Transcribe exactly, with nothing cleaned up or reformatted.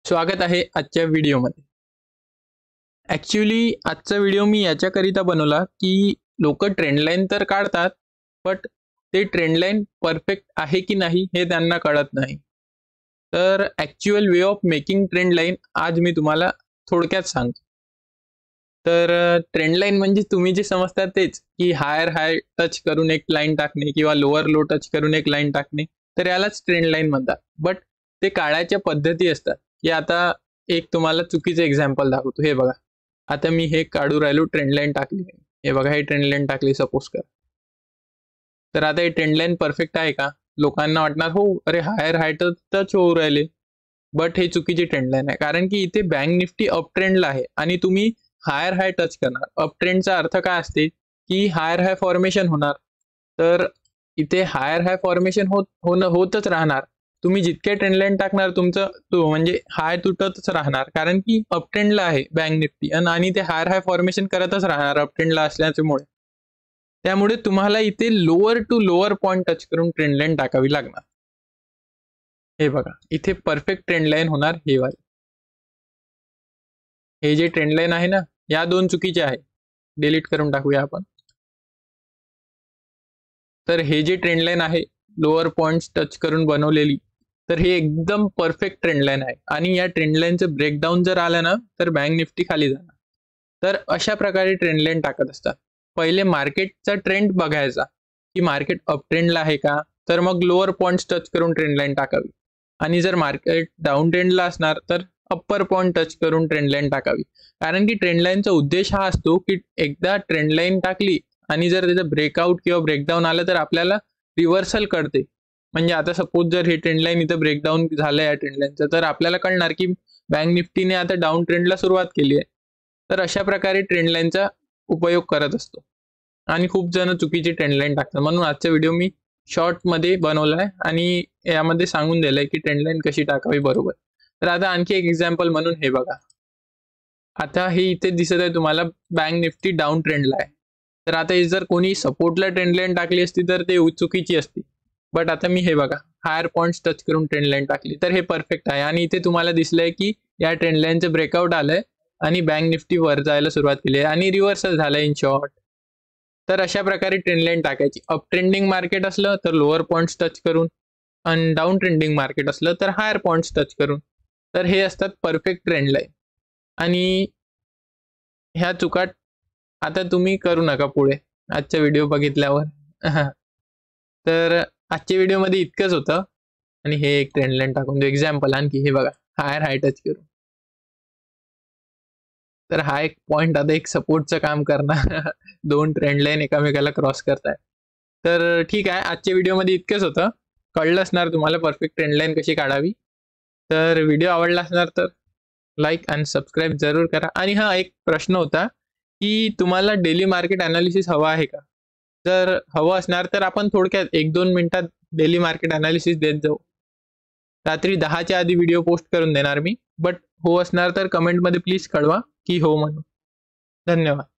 स्वागत आहे आजच्या व्हिडिओमध्ये. ॲक्च्युली आजचा व्हिडिओ मी याच्याकरिता बनवला की लोक ट्रेंड लाईन तर काढतात, बट ते ट्रेंड लाईन परफेक्ट आहे की नाही हे त्यांना कळत नाही. तर actual way of making trend line आज मी तुम्हाला थोडक्यात सांगतो. तर ट्रेंड लाईन म्हणजे तुम्ही जे समजता तेच की हायर हाय टच करून एक लाईन टाकणे किंवा लोअर लो टच करून एक लाईन टाकणे, तर यालाच ट्रेंड लाईन म्हणतात. बट ते काढायच्या पद्धती असतात की आता एक तुम्हाला चुकीचं एक्झाम्पल दाखवतो. हे बघा, आता मी हे काढू राहिलो, ट्रेंड लाईन टाकली. हे बघा, हे ट्रेंड लाईन टाकली सपोज कर. तर आता हे ट्रेंड लाईन परफेक्ट आहे का? लोकांना वाटणार हो, अरे हायर हाय टच होऊ राहिले. बट हे चुकीची ट्रेंड लाईन आहे, कारण की इथे बँक निफ्टी अप ट्रेंडला आहे आणि तुम्ही हायर हाय टच करणार. अप ट्रेंडचा अर्थ काय असते की हायर हाय फॉर्मेशन होणार. तर इथे हायर हाय फॉर्मेशन होत होणं होतच राहणार. तुम्ही जितके ट्रेंड लाईन टाकणार तुमचं तो म्हणजे हाय तुटतच राहणार, कारण की अप ट्रेंडला आहे बँक निफ्टी आणि ते हायर हाय फॉर्मेशन करतच राहणार अप ट्रेंडला असल्यामुळे. त्यामुळे तुम्हाला इथे lower to lower point touch करून ट्रेंड लाईन टाकावी लागणार. हे बघा, इथे परफेक्ट ट्रेंड लाईन होणार हे वाले. हे जे ट्रेंड लाईन आहे ना, या दोन चुकीचे आहे. डिलीट करून टाकूया आपण. तर हे जे ट्रेंड लाईन आहे लोअर पॉइंट्स टच करून बनवलेली, तर हे एकदम परफेक्ट ट्रेंड लाईन आहे. आणि या ट्रेंड लाईनचं ब्रेकडाऊन जर आलं ना, तर बँक निफ्टी खाली जाणार. तर अशा प्रकारे ट्रेंड लाईन टाकत असतात. पहिले मार्केटचा ट्रेंड बघायचा की मार्केट अप ट्रेंडला आहे का, तर मग लोअर पॉइंट्स टच करून ट्रेंड लाईन टाकावी. आणि जर मार्केट डाऊन ट्रेंडला असणार तर अप्पर पॉइंट टच करून ट्रेंड लाईन टाकावी. कारण की ट्रेंड लाईनचा उद्देश हा असतो की एकदा ट्रेंड लाईन टाकली आणि जर त्याचं ब्रेकआउट किंवा ब्रेकडाऊन आलं तर आपल्याला रिव्हर्सल कळते. म्हणजे आता सपोज जर हे ट्रेंड लाईन इथं ब्रेकडाऊन झालं या ट्रेंड लाईनचं, तर आपल्याला कळणार की बँक निफ्टीने आता डाऊन ट्रेंडला सुरुवात केली आहे. तर अशा प्रकारे ट्रेंड लाईनचा उपयोग करत असतो आणि खूप जण चुकीची ट्रेंड लाईन टाकतात. म्हणून आजचा व्हिडिओ मी शॉर्टमध्ये बनवला आहे आणि यामध्ये सांगून दिलंय की ट्रेंड लाईन कशी टाकावी बरोबर. तर आता आणखी एक एक्झाम्पल म्हणून हे बघा, आता हे इथे दिसत आहे तुम्हाला बँक निफ्टी डाऊन ट्रेंडला आहे. तर आता हे जर कोणी सपोर्टला ट्रेंड लाईन टाकली असती तर ते चुकीची असती. बट आता मी हे बघा हायर पॉइंट्स टच करून ट्रेंड लाईन टाकली, तर हे परफेक्ट आहे. आणि इथे तुम्हाला दिसलंय की या ट्रेंड लाईनचं ब्रेकआउट आलंय आणि बँक निफ्टी वर जायला सुरुवात केली आहे आणि रिव्हर्सल झालंय इन शॉर्ट. तर अशा प्रकारे ट्रेंड लाईन टाकायची. अप ट्रेंडिंग मार्केट असलं तर लोअर पॉइंट्स टच करून, आणि डाऊन ट्रेंडिंग मार्केट असलं तर हायर पॉइंट्स टच करून. तर हे असतात परफेक्ट ट्रेंड लाईन. आणि ह्या चुका आता तुम्ही करू नका पुढे आजचा व्हिडिओ बघितल्यावर. तर आजच्या व्हिडिओमध्ये इतकंच होतं. आणि हे एक ट्रेंड लाईन टाकून देऊ एक्झाम्पल आणखी. हे बघा, हायर हाय टच करून. तर हा एक पॉइंट आता एक सपोर्टचं काम करणार. दोन ट्रेंड लाईन एकामेकाला क्रॉस करताय. तर ठीक आहे, आजच्या व्हिडिओमध्ये इतकंच होतं. कळलं असणार तुम्हाला परफेक्ट ट्रेंड लाईन कशी काढावी. तर व्हिडिओ आवडला असणार तर लाईक आणि सबस्क्राईब जरूर करा. आणि हा एक प्रश्न होता की तुम्हाला डेली मार्केट अनालिसिस हवा आहे का? जर हवं असणार तर आपण थोडक्यात एक दोन मिनिटात डेली मार्केट अनालिसिस देत जाऊ. रात्री दहाच्या आधी व्हिडिओ पोस्ट करून देणार मी. बट हो असणार तर कमेंटमध्ये प्लीज कळवा की हो म्हणून. धन्यवाद.